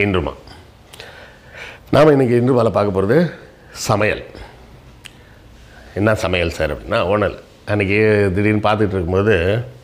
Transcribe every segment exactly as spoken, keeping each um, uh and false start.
இன்றுமா நாம் இன்றைக்கி இன்று வேலை பார்க்க போகிறது சமையல். என்ன சமையல் சார் அப்படின்னா ஒன்றும் இல்லை. அன்றைக்கி திடீர்னு பார்த்துட்டு இருக்கும்போது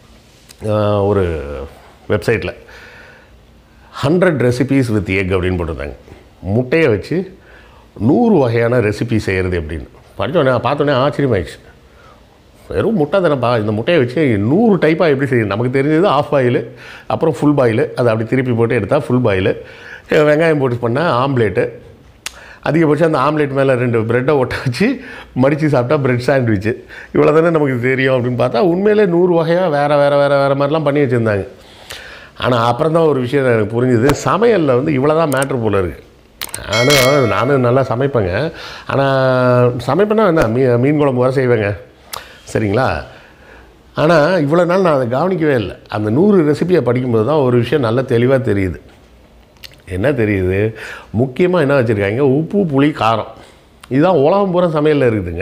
ஒரு வெப்சைட்டில் ஹண்ட்ரட் ரெசிபீஸ் வித் எக் அப்படின்னு போட்டிருந்தாங்க. முட்டையை வச்சு நூறு வகையான ரெசிபி செய்கிறது அப்படின்னு படித்தோடனே பார்த்தோன்னே ஆச்சரியமாயிடுச்சு. வெறும் முட்டை தானேப்பா, இந்த முட்டையை வச்சு நூறு டைப்பாக எப்படி செய்யணும்? நமக்கு தெரிஞ்சது ஆஃப் பாயில், அப்புறம் ஃபுல் பாயில், அதை அப்படி திருப்பி போட்டு எடுத்தால் ஃபுல் பாயில், வெங்காயம் போட்டு பண்ணால் ஆம்லேட்டு, அதிகபட்சம் அந்த ஆம்லேட் மேலே ரெண்டு ப்ரெட்டை ஒட்ட வச்சு மடித்து சாப்பிட்டா ப்ரெட் சாண்ட்விட்சு. இவ்வளோ தானே நமக்கு தெரியும் அப்படின்னு பார்த்தா உண்மையிலே நூறு வகையாக வேறு வேறு வேறு வேறு மாதிரிலாம் பண்ணி வச்சுருந்தாங்க. ஆனால் அப்புறம் தான் ஒரு விஷயம் எனக்கு புரிஞ்சுது, சமையலில் வந்து இவ்வளோ தான் மேட்ரு போல் இருக்குது. ஆனால் நானும் நல்லா சமைப்பேங்க. ஆனால் சமைப்பேன்னா என்ன, மீ மீன் குழம்பு வர செய்வேங்க, சரிங்களா? ஆனால் இவ்வளோ நாள் நான் அதை கவனிக்கவே இல்லை. அந்த நூறு ரெசிபியை படிக்கும்போது தான் ஒரு விஷயம் நல்லா தெளிவாக தெரியுது. என்ன தெரியுது? முக்கியமாக என்ன வச்சுருக்காங்க, உப்பு புளி காரம். இதுதான் உலகம் பூரா சமையலில் இருக்குதுங்க.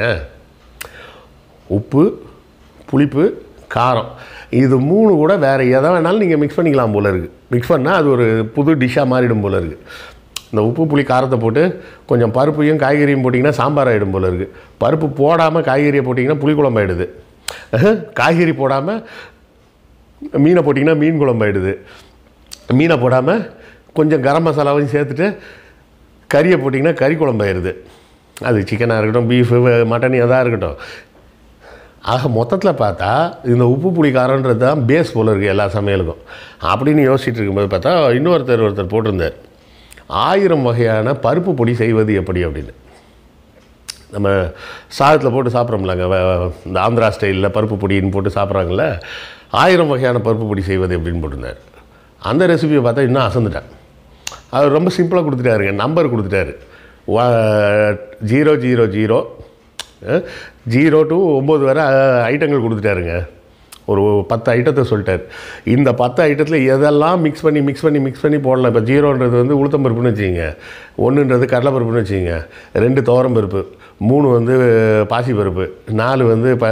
உப்பு புளிப்பு காரம், இது மூணு கூட வேறு எதை வேணாலும் நீங்கள் மிக்ஸ் பண்ணிக்கலாம் போல் இருக்குது. மிக்ஸ் பண்ணால் அது ஒரு புது டிஷ்ஷாக மாறிடும் போல் இருக்குது. இந்த உப்பு புளி காரத்தை போட்டு கொஞ்சம் பருப்பையும் காய்கறியும் போட்டிங்கன்னா சாம்பார் ஆகிடும் போல் இருக்குது. பருப்பு போடாமல் காய்கறியை போட்டிங்கன்னா புளிக்குழம்பு ஆகிடுது. காய்கறி போடாமல் மீனை போட்டிங்கன்னா மீன் குழம்பு ஆகிடுது. மீனை போடாமல் கொஞ்சம் கரம் மசாலாவையும் சேர்த்துட்டு கறியை போட்டிங்கன்னா கறி குழம்பு ஆயிடுது. அது சிக்கனாக இருக்கட்டும், பீஃபு, மட்டன் எதாக இருக்கட்டும். ஆக மொத்தத்தில் பார்த்தா இந்த உப்பு புளி காரன்றது தான் பேஸ் போல் இருக்குது எல்லா சமையலுக்கும். அப்படின்னு யோசிச்சுட்டு இருக்கும்போது பார்த்தா இன்னொருத்தர் ஒருத்தர் போட்டிருந்தார், ஆயிரம் வகையான பருப்பு பொடி செய்வது எப்படி அப்படின்னு. நம்ம சாதத்தில் போட்டு சாப்பிட்றோம்லங்க, இந்த ஆந்திரா ஸ்டைலில் பருப்பு பொடின்னு போட்டு சாப்பிட்றாங்கள்ல, ஆயிரம் வகையான பருப்பு பொடி செய்வது எப்படின்னு போட்டிருந்தார். அந்த ரெசிபியை பார்த்தா இன்னும் அசந்துட்டேன். அவர் ரொம்ப சிம்பிளாக கொடுத்துட்டாருங்க, நம்பர் கொடுத்துட்டாரு. Zero zero zero zero to ஒம்பது வரை ஐட்டங்கள் கொடுத்துட்டாருங்க. ஒரு பத்து ஐட்டத்தை சொல்லிட்டார். இந்த பத்து ஐட்டத்தில் எதெல்லாம் மிக்ஸ் பண்ணி மிக்ஸ் பண்ணி மிக்ஸ் பண்ணி போடலாம். இப்போ ஜீரோன்றது வந்து உளுத்தம் பருப்புன்னு வச்சுக்கிங்க, ஒன்றுன்றது கடலை பருப்புன்னு வச்சுக்கிங்க, ரெண்டு துவரம் பருப்பு, மூணு வந்து பாசி பருப்பு, நாலு வந்து ப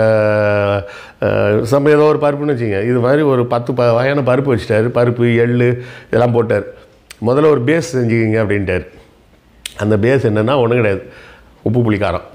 சம்ப ஏதோ ஒரு பருப்புன்னு வச்சுங்க. இது மாதிரி ஒரு பத்து ப வகையான பருப்பு வச்சுட்டார். பருப்பு எள் இதெல்லாம் போட்டார். முதல்ல ஒரு பேஸ் செஞ்சுக்கிங்க அப்படின்ட்டார். அந்த பேஸ் என்னென்னா ஒன்றும் கிடையாது, உப்பு புளி காரம்.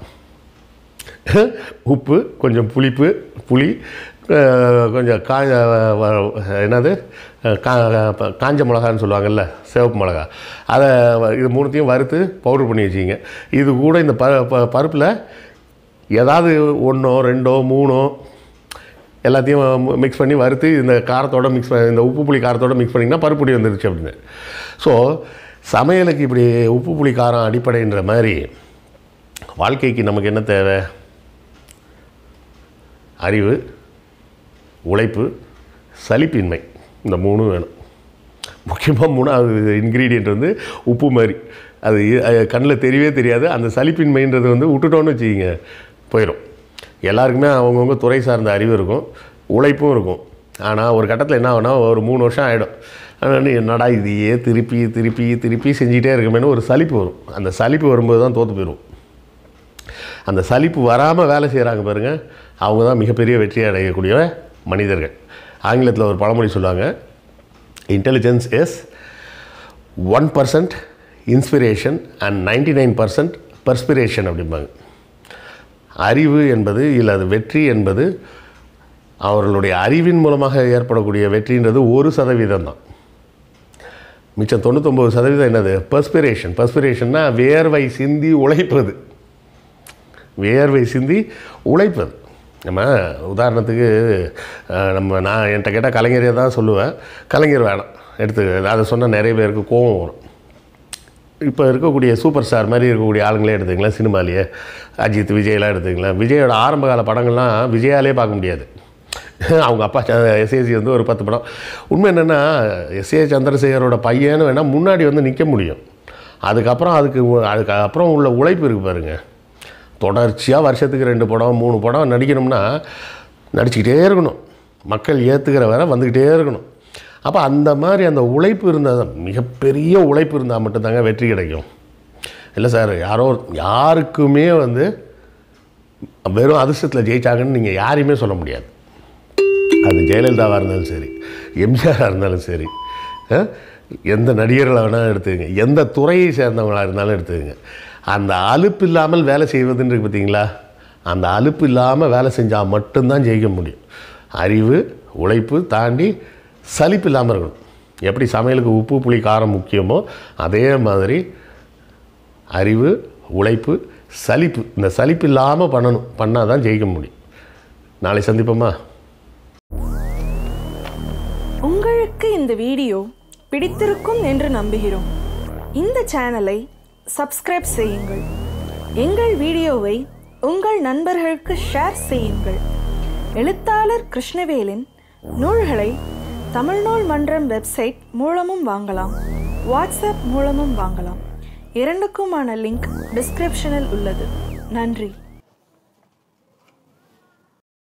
உப்பு, கொஞ்சம் புளிப்பு, புளி, கொஞ்சம் காஞ்ச என்னது கா காஞ்ச மிளகான்னு சொல்லுவாங்கள்ல, சிவப்பு மிளகா, அதை இது மூணுத்தையும் வறுத்து பவுட்ரு பண்ணி வச்சிங்க. இது கூட இந்த ப பருப்பில் ஏதாவது ஒன்றோ ரெண்டோ மூணோ எல்லாத்தையும் மிக்ஸ் பண்ணி வறுத்து இந்த காரத்தோடு மிக்ஸ் பண்ணி, இந்த உப்பு புளி காரத்தோடு மிக்ஸ் பண்ணிங்கன்னா பருப்பு பொடி வந்துருச்சு அப்படின்னு. ஸோ சமையலுக்கு இப்படி உப்பு புளி காரம் அடிப்படைன்ற மாதிரி வாழ்க்கைக்கு நமக்கு என்ன தேவை? அறிவு, உழைப்பு, சலிப்பின்மை, இந்த மூணும் வேணும். முக்கியமாக மூணாவது இன்க்ரீடியண்ட் வந்து உப்பு மாதிரி. அது கண்ணில் தெரியவே தெரியாது. அந்த சலிப்பின்மைன்றது வந்து விட்டுட்டோன்னு வச்சுக்கிங்க போயிடும். எல்லாருக்குமே அவங்கவுங்க துறை சார்ந்த அறிவு இருக்கும், உழைப்பும் இருக்கும். ஆனால் ஒரு கட்டத்தில் என்ன ஆகுனா, ஒரு மூணு வருஷம் ஆகிடும். ஆனால் என்னடா இதையே திருப்பி திருப்பி திருப்பி செஞ்சிகிட்டே இருக்கமேனு ஒரு சலிப்பு வரும். அந்த சலிப்பு வரும்போது தான் தோற்று போயிடும். அந்த சலிப்பு வராமல் வேலை செய்கிறாங்க பாருங்கள், அவங்க தான் மிகப்பெரிய வெற்றி அடையக்கூடிய மனிதர்கள். ஆங்கிலத்தில் ஒரு பழமொழி சொல்லுவாங்க, intelligence is one percent inspiration and ninety nine percent perspiration அப்படிம்பாங்க. அறிவு என்பது இல்லை, அது வெற்றி என்பது அவர்களுடைய அறிவின் மூலமாக ஏற்படக்கூடிய வெற்றின்றது ஒரு சதவீதம் தான். மிச்சம் தொண்ணூத்தொம்பது சதவீதம் என்னது? பர்ஸ்பிரேஷன். பர்ஸ்பிரேஷன்னா வேர்வை சிந்தி உழைப்பது. வேர்வை சிந்தி உழைப்பது. நம்ம உதாரணத்துக்கு நம்ம நான் என்கிட்ட கேட்டால் கலைஞரே தான் சொல்லுவேன். கலைஞர் வேணாம் எடுத்து, அதை சொன்னால் நிறைய பேருக்கு கோபம் வரும். இப்போ இருக்கக்கூடிய சூப்பர் ஸ்டார் மாதிரி இருக்கக்கூடிய ஆளுங்களே எடுத்துக்கலாம், சினிமாலேயே அஜித் விஜயெல்லாம் எடுத்துக்கலாம். விஜயோட ஆரம்ப கால படங்கள்லாம் விஜயாலே பார்க்க முடியாது. அவங்க அப்பா எஸ்ஏசி வந்து ஒரு பத்து படம். உண்மை என்னென்னா, எஸ்ஏ சந்திரசேகரோட பையன்னு வேணால் முன்னாடி வந்து நிற்க முடியும். அதுக்கப்புறம் அதுக்கு அதுக்கப்புறம் உள்ள உழைப்பு இருக்குது பாருங்கள். தொடர்ச்சியாக வருஷத்துக்கு ரெண்டு படம் மூணு படம் நடிக்கணும்னா நடிச்சுக்கிட்டே இருக்கணும். மக்கள் ஏற்றுக்கிற வரை வந்துக்கிட்டே இருக்கணும். அப்போ அந்த மாதிரி அந்த உழைப்பு இருந்தால் தான், மிகப்பெரிய உழைப்பு இருந்தால் மட்டும்தாங்க வெற்றி கிடைக்கும். இல்லை சார், யாரோ யாருக்குமே வந்து வெறும் அதிர்ஷ்டத்தில் ஜெயிச்சாங்கன்னு நீங்கள் யாரையுமே சொல்ல முடியாது. அது ஜெயலலிதாவாக இருந்தாலும் சரி, எம்ஜிஆராக இருந்தாலும் சரி, எந்த நடிகர்களை வேணாலும் எடுத்துக்கங்க, எந்த துறையை சேர்ந்தவங்களாக இருந்தாலும் எடுத்துக்கங்க. அந்த அலுப்பு இல்லாமல் வேலை செய்வதுன்னு இருக்கு பார்த்தீங்களா, அந்த அலுப்பு இல்லாமல் வேலை செஞ்சால் மட்டும்தான் ஜெயிக்க முடியும். அறிவு உழைப்பு தாண்டி சலிப்பு இல்லாமல் இருக்கணும். எப்படி சமையலுக்கு உப்பு புளி காரம் முக்கியமோ அதே மாதிரி அறிவு உழைப்பு சலிப்பு, இந்த சலிப்பு இல்லாமல் பண்ணணும். பண்ணால் தான் ஜெயிக்க முடியும். நாளை சந்திப்போமா? உங்களுக்கு இந்த வீடியோ பிடித்திருக்கும் என்று நம்புகிறோம். இந்த சேனலை சப்ஸ்கிரைப் செய்யுங்கள். எங்கள் வீடியோவை உங்கள் நண்பர்களுக்கு ஷேர் செய்யுங்கள். எழுத்தாளர் கிருஷ்ணவேலின் நூல்களை தமிழ்நூல் மன்றம் வெப்சைட் மூலமும் வாங்கலாம், வாட்ஸ்அப் மூலமும் வாங்கலாம். இரண்டுக்குமான லிங்க் டிஸ்கிரிப்ஷனில் உள்ளது. நன்றி.